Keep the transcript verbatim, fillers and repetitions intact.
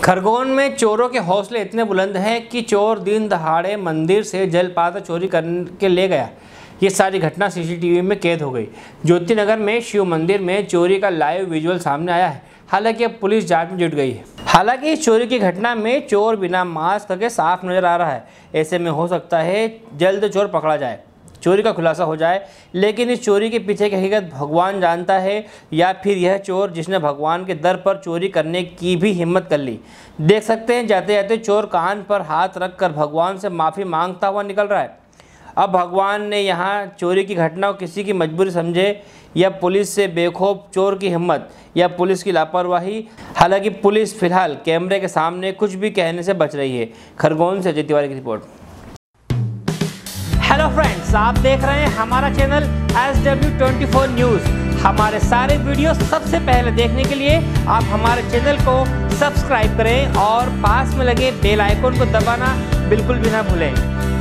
खरगोन में चोरों के हौसले इतने बुलंद हैं कि चोर दिन दहाड़े मंदिर से जलपात्र चोरी करके ले गया। ये सारी घटना सीसीटीवी में कैद हो गई। ज्योति नगर में शिव मंदिर में चोरी का लाइव विजुअल सामने आया है। हालांकि अब पुलिस जांच में जुट गई है। हालांकि इस चोरी की घटना में चोर बिना मास्क के साफ नजर आ रहा है। ऐसे में हो सकता है जल्द चोर पकड़ा जाए, चोरी का खुलासा हो जाए। लेकिन इस चोरी के पीछे की हकीकत भगवान जानता है, या फिर यह चोर जिसने भगवान के दर पर चोरी करने की भी हिम्मत कर ली। देख सकते हैं जाते जाते चोर कान पर हाथ रखकर भगवान से माफ़ी मांगता हुआ निकल रहा है। अब भगवान ने यहाँ चोरी की घटना को किसी की मजबूरी समझे, या पुलिस से बेखौफ चोर की हिम्मत, या पुलिस की लापरवाही। हालांकि पुलिस फिलहाल कैमरे के सामने कुछ भी कहने से बच रही है। खरगोन से अजय तिवारी की रिपोर्ट। हेलो फ्रेंड्स, आप देख रहे हैं हमारा channel S W twenty four news. हमारे सारे वीडियो सबसे पहले देखने के लिए आप हमारे चैनल को सब्सक्राइब करें और पास में लगे बेल आइकन को दबाना बिल्कुल भी ना भूलें।